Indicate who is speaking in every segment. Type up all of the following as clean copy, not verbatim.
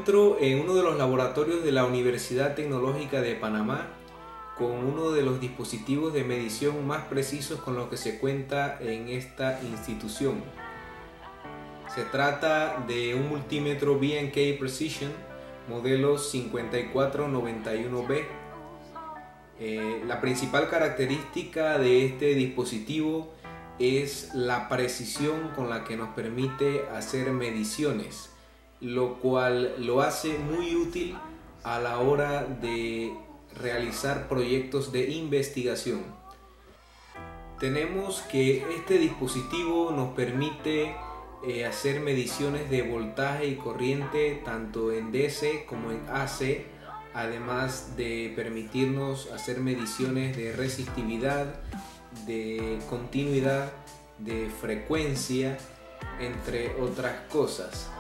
Speaker 1: encuentro en uno de los laboratorios de la Universidad Tecnológica de Panamá con uno de los dispositivos de medición más precisos con los que se cuenta en esta institución. Se trata de un multímetro B&K Precision modelo 5491B. La principal característica de este dispositivo es la precisión con la que nos permite hacer mediciones, lo cual lo hace muy útil a la hora de realizar proyectos de investigación. Tenemos que este dispositivo nos permite hacer mediciones de voltaje y corriente tanto en DC como en AC, además de permitirnos hacer mediciones de resistividad, de continuidad, de frecuencia, entre otras cosas.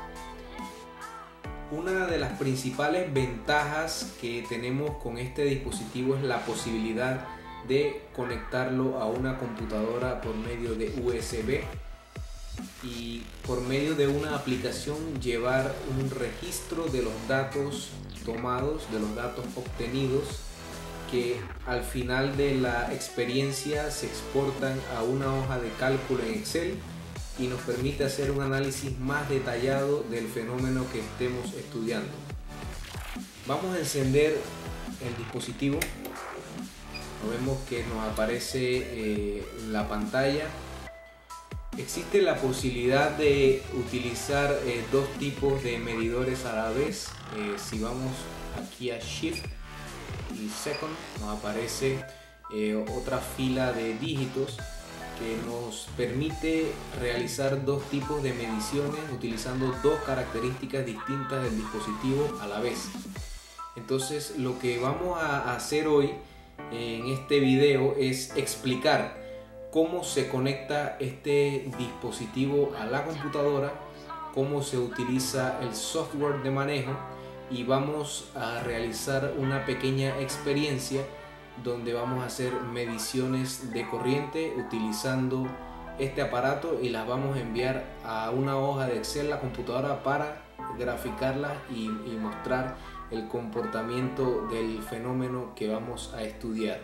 Speaker 1: Una de las principales ventajas que tenemos con este dispositivo es la posibilidad de conectarlo a una computadora por medio de USB y por medio de una aplicación llevar un registro de los datos tomados, de los datos obtenidos, que al final de la experiencia se exportan a una hoja de cálculo en Excel y nos permite hacer un análisis más detallado del fenómeno que estemos estudiando. Vamos a encender el dispositivo. Vemos que nos aparece la pantalla. Existe la posibilidad de utilizar dos tipos de medidores a la vez. Si vamos aquí a Shift y Second, nos aparece otra fila de dígitos que nos permite realizar dos tipos de mediciones utilizando dos características distintas del dispositivo a la vez. Entonces, lo que vamos a hacer hoy en este video es explicar cómo se conecta este dispositivo a la computadora, cómo se utiliza el software de manejo, y vamos a realizar una pequeña experiencia donde vamos a hacer mediciones de corriente utilizando este aparato y las vamos a enviar a una hoja de Excel, la computadora, para graficarlas y mostrar el comportamiento del fenómeno que vamos a estudiar.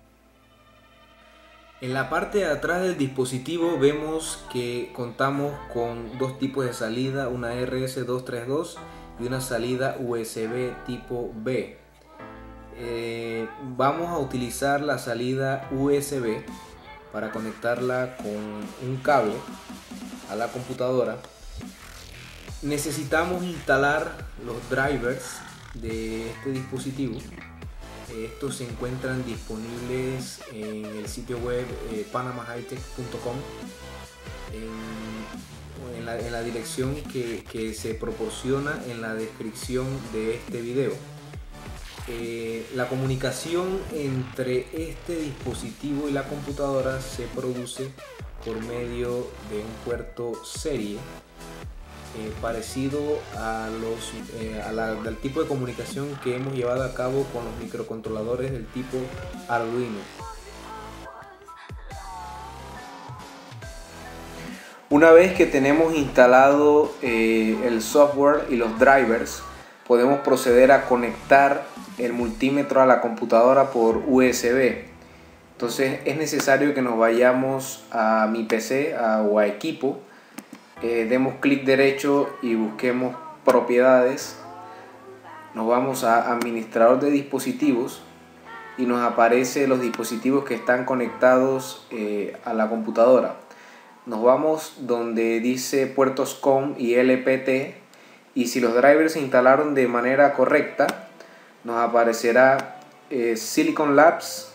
Speaker 1: En la parte de atrás del dispositivo vemos que contamos con dos tipos de salida, una RS232 y una salida USB tipo B. Vamos a utilizar la salida USB para conectarla con un cable a la computadora. Necesitamos instalar los drivers de este dispositivo. Estos se encuentran disponibles en el sitio web panamahitech.com en la dirección que se proporciona en la descripción de este video. La comunicación entre este dispositivo y la computadora se produce por medio de un puerto serie parecido al tipo de comunicación que hemos llevado a cabo con los microcontroladores del tipo Arduino. Una vez que tenemos instalado el software y los drivers, podemos proceder a conectar el multímetro a la computadora por USB. Entonces es necesario que nos vayamos a mi PC o a equipo, demos clic derecho y busquemos propiedades. Nos vamos a administrador de dispositivos y nos aparece los dispositivos que están conectados a la computadora. Nos vamos donde dice puertos COM y LPT, y si los drivers se instalaron de manera correcta, nos aparecerá Silicon Labs,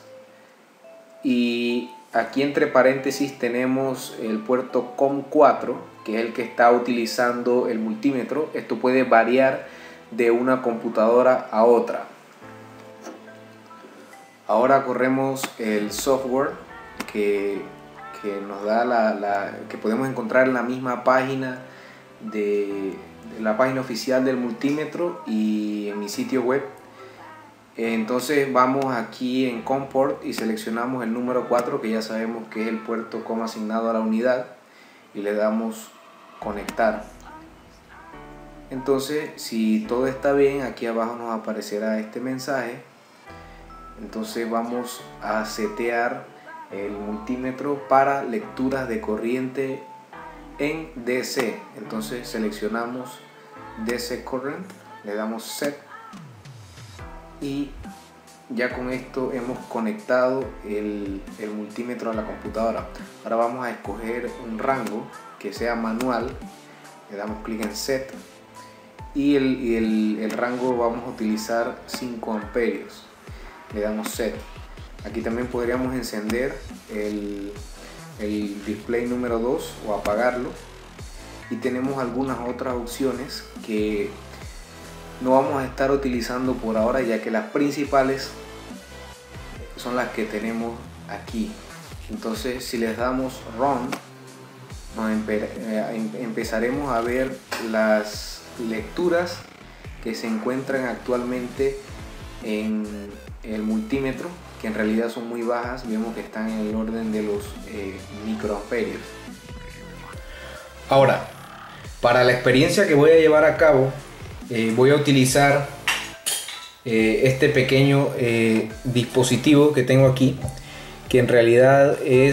Speaker 1: y aquí entre paréntesis tenemos el puerto COM4, que es el que está utilizando el multímetro. Esto puede variar de una computadora a otra. Ahora corremos el software que nos da que podemos encontrar en la misma página de la página oficial del multímetro y en mi sitio web. Entonces vamos aquí en Comport y seleccionamos el número 4, que ya sabemos que es el puerto COM asignado a la unidad, y le damos conectar. Entonces, si todo está bien, aquí abajo nos aparecerá este mensaje. Entonces vamos a setear el multímetro para lecturas de corriente en DC. Entonces seleccionamos DC Current, le damos Set y ya con esto hemos conectado el multímetro a la computadora. Ahora vamos a escoger un rango que sea manual, le damos clic en Set y el rango vamos a utilizar 5 amperios, le damos Set. Aquí también podríamos encender el display número 2 o apagarlo, y tenemos algunas otras opciones que no vamos a estar utilizando por ahora, ya que las principales son las que tenemos aquí. Entonces, si les damos Run, empezaremos a ver las lecturas que se encuentran actualmente en el multímetro, que en realidad son muy bajas. Vemos que están en el orden de los microamperios. Ahora, para la experiencia que voy a llevar a cabo, voy a utilizar este pequeño dispositivo que tengo aquí, que en realidad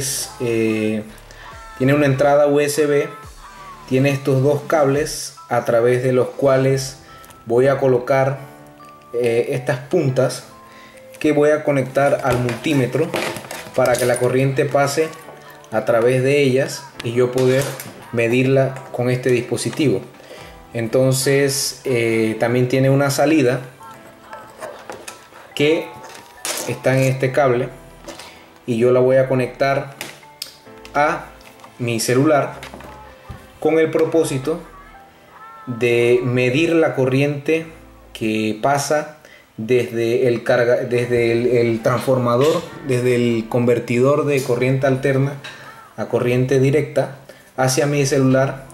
Speaker 1: tiene una entrada USB, tiene estos dos cables a través de los cuales voy a colocar estas puntas que voy a conectar al multímetro para que la corriente pase a través de ellas y yo poder medirla con este dispositivo. Entonces también tiene una salida que está en este cable y yo la voy a conectar a mi celular con el propósito de medir la corriente que pasa desde el transformador, desde el convertidor de corriente alterna a corriente directa hacia mi celular.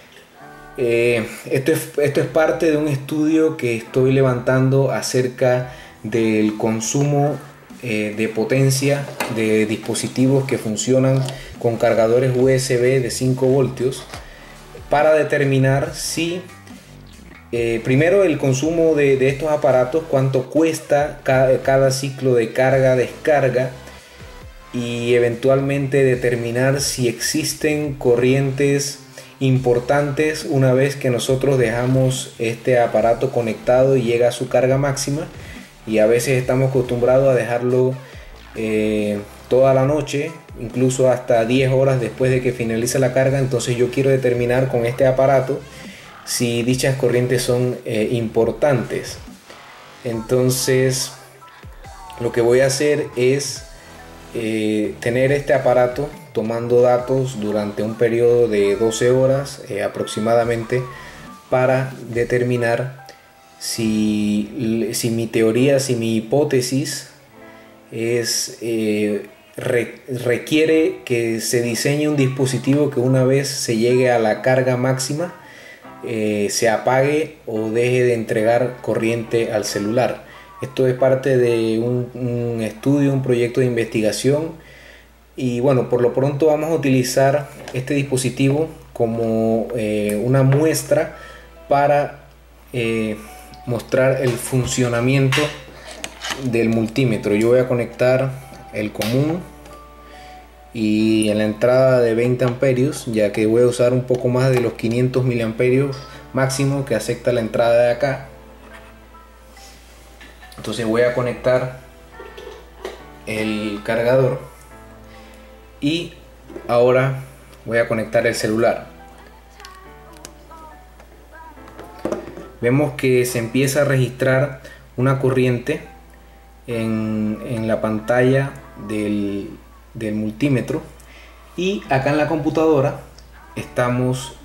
Speaker 1: Esto es parte de un estudio que estoy levantando acerca del consumo de potencia de dispositivos que funcionan con cargadores USB de 5 voltios para determinar si primero el consumo de estos aparatos, cuánto cuesta cada ciclo de carga-descarga, y eventualmente determinar si existen corrientes importantes una vez que nosotros dejamos este aparato conectado y llega a su carga máxima, y a veces estamos acostumbrados a dejarlo toda la noche, incluso hasta 10 horas después de que finalice la carga. Entonces yo quiero determinar con este aparato si dichas corrientes son importantes. Entonces lo que voy a hacer es tener este aparato tomando datos durante un periodo de 12 horas aproximadamente, para determinar si mi teoría, si mi hipótesis requiere que se diseñe un dispositivo que una vez se llegue a la carga máxima se apague o deje de entregar corriente al celular. Esto es parte de un estudio, un proyecto de investigación, y bueno, por lo pronto vamos a utilizar este dispositivo como una muestra para mostrar el funcionamiento del multímetro. Yo voy a conectar el común y en la entrada de 20 amperios, ya que voy a usar un poco más de los 500 miliamperios máximo que acepta la entrada de acá. Entonces voy a conectar el cargador y ahora voy a conectar el celular. Vemos que se empieza a registrar una corriente en la pantalla del multímetro, y acá en la computadora estamos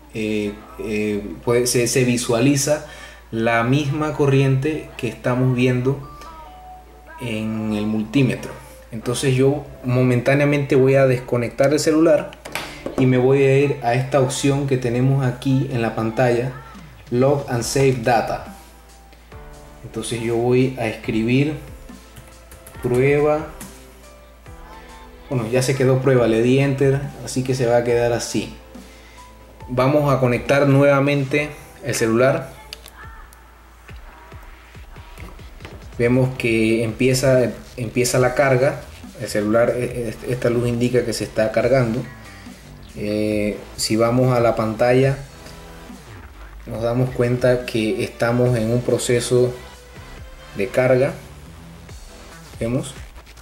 Speaker 1: se visualiza la misma corriente que estamos viendo en el multímetro. Entonces yo momentáneamente voy a desconectar el celular y me voy a ir a esta opción que tenemos aquí en la pantalla, Log and Save Data. Entonces yo voy a escribir prueba. Bueno, ya se quedó prueba, le di enter, así que se va a quedar así. Vamos a conectar nuevamente el celular, vemos que empieza la carga. El celular, esta luz indica que se está cargando. Si vamos a la pantalla, nos damos cuenta que estamos en un proceso de carga. Vemos.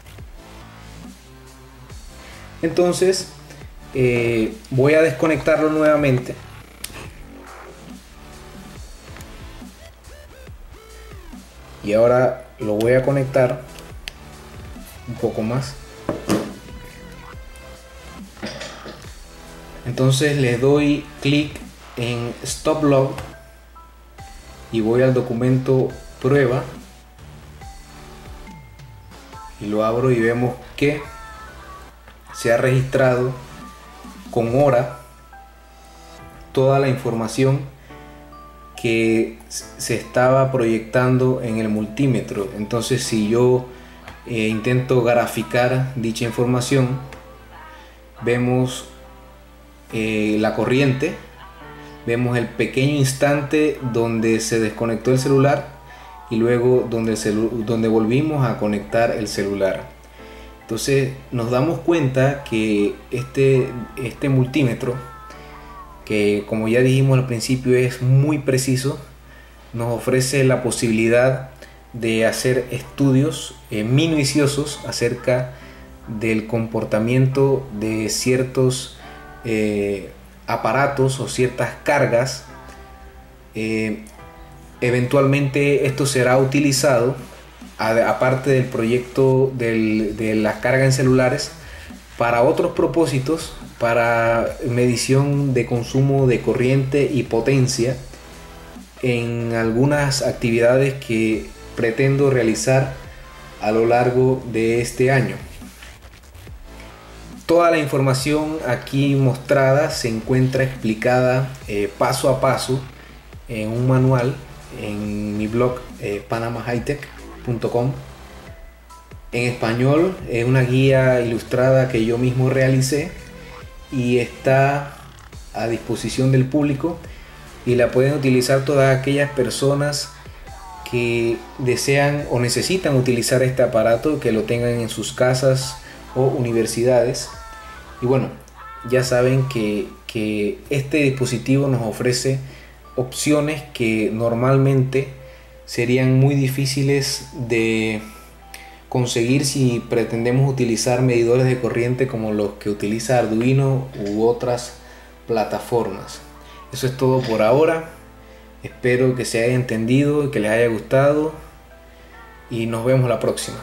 Speaker 1: Entonces voy a desconectarlo nuevamente. Y ahora lo voy a conectar un poco más. Entonces le doy clic en Stop Log y voy al documento prueba y lo abro y vemos que se ha registrado con hora toda la información que se estaba proyectando en el multímetro. Entonces, si yo intento graficar dicha información, vemos la corriente, vemos el pequeño instante donde se desconectó el celular y luego donde volvimos a conectar el celular. Entonces nos damos cuenta que este multímetro, que como ya dijimos al principio es muy preciso, nos ofrece la posibilidad de hacer estudios minuciosos acerca del comportamiento de ciertos aparatos o ciertas cargas. Eventualmente esto será utilizado, aparte del proyecto de las cargas en celulares, para otros propósitos, para medición de consumo de corriente y potencia en algunas actividades que pretendo realizar a lo largo de este año. Toda la información aquí mostrada se encuentra explicada paso a paso en un manual en mi blog panamahightech.com. En español es una guía ilustrada que yo mismo realicé y está a disposición del público y la pueden utilizar todas aquellas personas que desean o necesitan utilizar este aparato, que lo tengan en sus casas o universidades. Y bueno, ya saben que este dispositivo nos ofrece opciones que normalmente serían muy difíciles de conseguir si pretendemos utilizar medidores de corriente como los que utiliza Arduino u otras plataformas. Eso es todo por ahora. Espero que se haya entendido y que les haya gustado y nos vemos la próxima.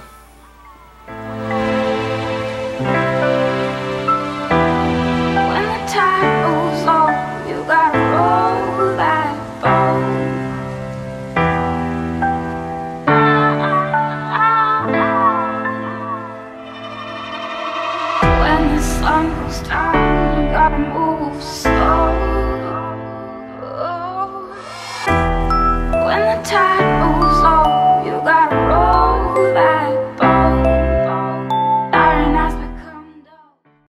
Speaker 2: When the tide